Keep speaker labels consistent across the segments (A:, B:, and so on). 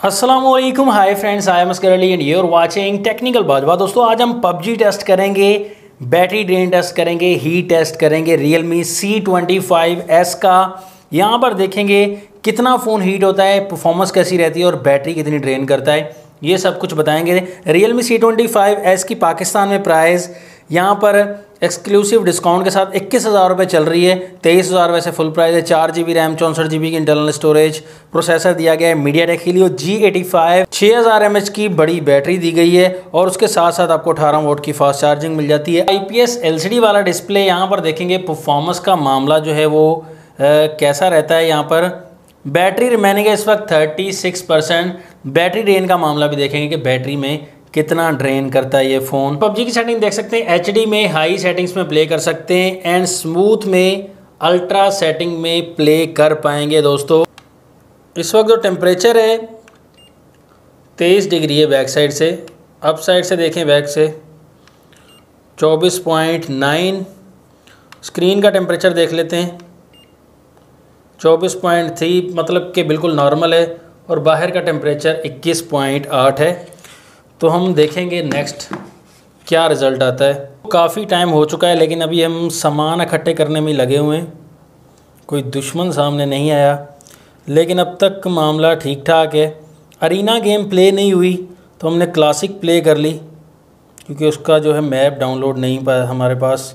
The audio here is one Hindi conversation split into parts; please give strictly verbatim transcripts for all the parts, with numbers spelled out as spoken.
A: अस्सलामुअलैकुम, hi friends, I am Askari and you are watching technical Bajwa. दोस्तों आज हम पबजी टेस्ट करेंगे, बैटरी ड्रेन टेस्ट करेंगे, हीट टेस्ट करेंगे Realme C twenty five S का। यहाँ पर देखेंगे कितना फ़ोन हीट होता है, परफॉर्मेंस कैसी रहती है और बैटरी कितनी ड्रेन करता है, ये सब कुछ बताएंगे। Realme C twenty five S की पाकिस्तान में प्राइस यहाँ पर एक्सक्लूसिव डिस्काउंट के साथ इक्कीस हज़ार रुपये चल रही है। तेईस हज़ार वैसे फुल प्राइस है। चार जी बी रैम, चौंसठ जी बी की इंटरनल स्टोरेज, प्रोसेसर दिया गया है MediaTek Helio G eighty five, छः हज़ार एम एच की बड़ी बैटरी दी गई है और उसके साथ साथ आपको अठारह वोट की फास्ट चार्जिंग मिल जाती है। I P S L C D वाला डिस्प्ले। यहाँ पर देखेंगे परफॉर्मेंस का मामला जो है वो आ, कैसा रहता है। यहाँ पर बैटरी रिमेनिंग है इस वक्त thirty six percent. Battery drain का मामला भी देखेंगे कि बैटरी में कितना ड्रेन करता है ये फ़ोन। पबजी की सेटिंग देख सकते हैं, एच डी में हाई सेटिंग्स में प्ले कर सकते हैं एंड स्मूथ में अल्ट्रा सेटिंग में प्ले कर पाएंगे। दोस्तों इस वक्त जो टेम्परेचर है तेईस डिग्री है बैक साइड से, अप साइड से देखें बैक से चौबीस पॉइंट नाइन। स्क्रीन का टेम्परेचर देख लेते हैं चौबीस पॉइंट थ्री, मतलब कि बिल्कुल नॉर्मल है, और बाहर का टेम्परेचर इक्कीस पॉइंट आठ है। तो हम देखेंगे नेक्स्ट क्या रिज़ल्ट आता है। काफ़ी टाइम हो चुका है लेकिन अभी हम सामान इकट्ठे करने में लगे हुए हैं, कोई दुश्मन सामने नहीं आया, लेकिन अब तक मामला ठीक ठाक है। अरीना गेम प्ले नहीं हुई तो हमने क्लासिक प्ले कर ली क्योंकि उसका जो है मैप डाउनलोड नहीं पाया हमारे पास।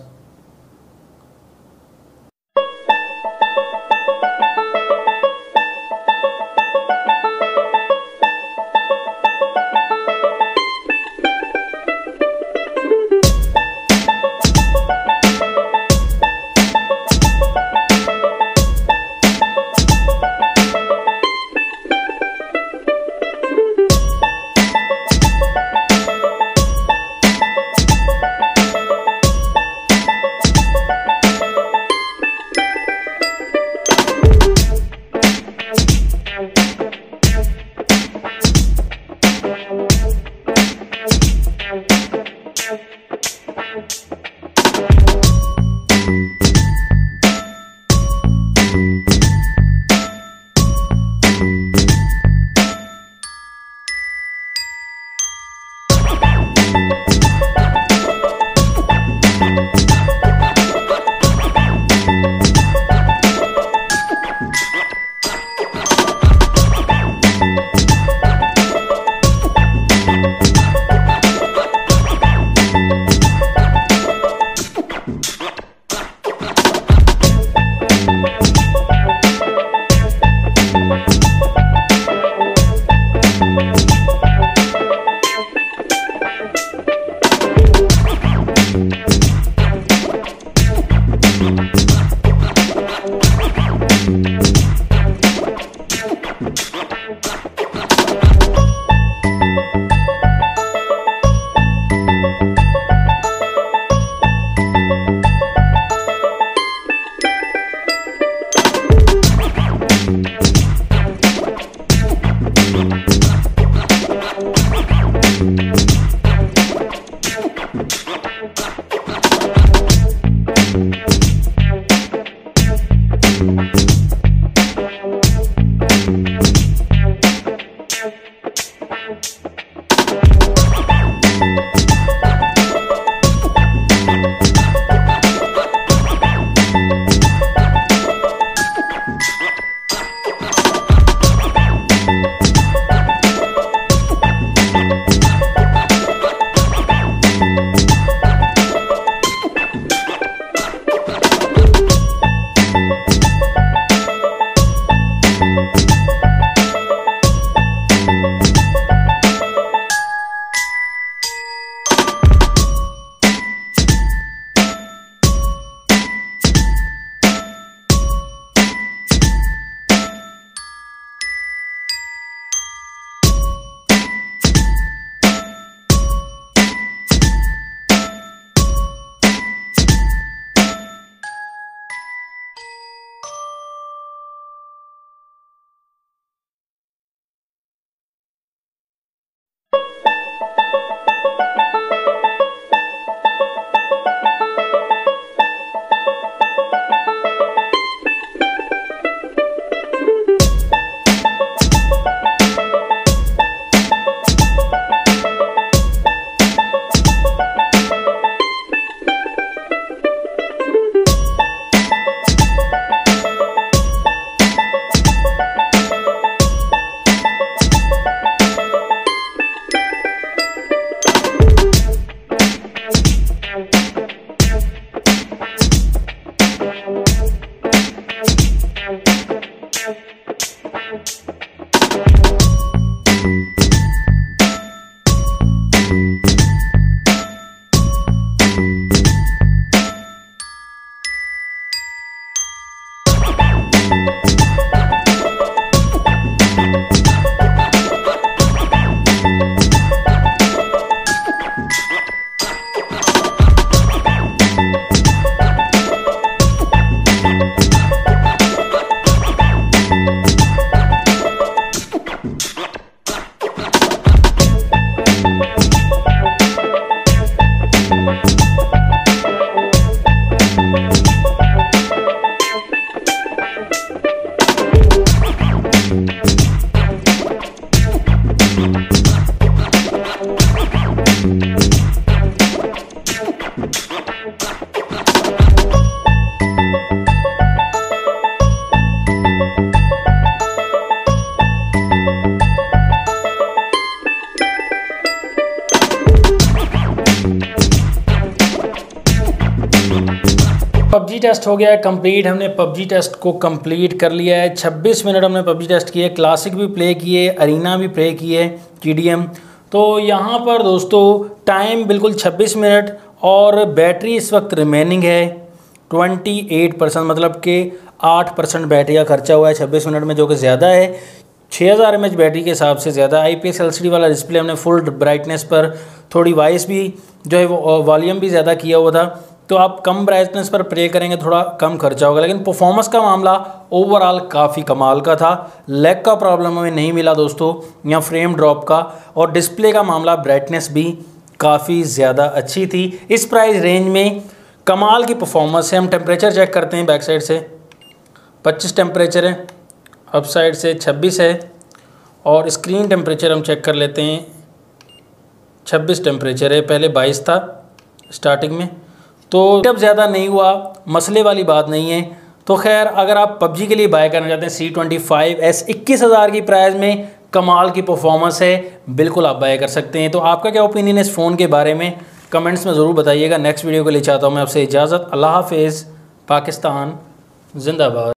A: पबजी टेस्ट हो गया है कंप्लीट। हमने पबजी टेस्ट को कंप्लीट कर लिया है। छब्बीस मिनट हमने पबजी टेस्ट किए, क्लासिक भी प्ले किए, अरीना भी प्ले किए, टीडीएम। तो यहाँ पर दोस्तों टाइम बिल्कुल छब्बीस मिनट और बैटरी इस वक्त रिमेनिंग है अट्ठाईस परसेंट, मतलब कि आठ परसेंट बैटरी का खर्चा हुआ है छब्बीस मिनट में, जो कि ज़्यादा है। छः हज़ार एम एच बैटरी के हिसाब से ज़्यादा। I P S L C D वाला डिस्प्ले हमने फुल ब्राइटनेस पर, थोड़ी वॉइस भी जो है वो वॉल्यूम भी ज़्यादा किया हुआ था। तो आप कम ब्राइटनेस पर प्ले करेंगे थोड़ा कम खर्चा होगा, लेकिन परफॉर्मेंस का मामला ओवरऑल काफ़ी कमाल का था। लैग का प्रॉब्लम हमें नहीं मिला दोस्तों, या फ्रेम ड्रॉप का। और डिस्प्ले का मामला, ब्राइटनेस भी काफ़ी ज़्यादा अच्छी थी। इस प्राइस रेंज में कमाल की परफॉर्मेंस है। हम टेम्परेचर चेक करते हैं। बैक साइड से पच्चीस टेम्परेचर है, अप साइड से छब्बीस है, और स्क्रीन टेम्परेचर हम चेक कर लेते हैं। छब्बीस टेम्परेचर है, पहले बाईस था स्टार्टिंग में। तो जब ज़्यादा नहीं हुआ, मसले वाली बात नहीं है। तो खैर, अगर आप पबजी के लिए बाय करना चाहते हैं सी ट्वेंटी फाइव एस इक्कीस हज़ार की प्राइस में, कमाल की परफॉर्मेंस है, बिल्कुल आप बाय कर सकते हैं। तो आपका क्या ओपिनियन है इस फ़ोन के बारे में, कमेंट्स में ज़रूर बताइएगा। नेक्स्ट वीडियो के लिए चाहता हूँ मैं आपसे इजाज़त। अल्लाह हाफिज़। पाकिस्तान जिंदाबाद।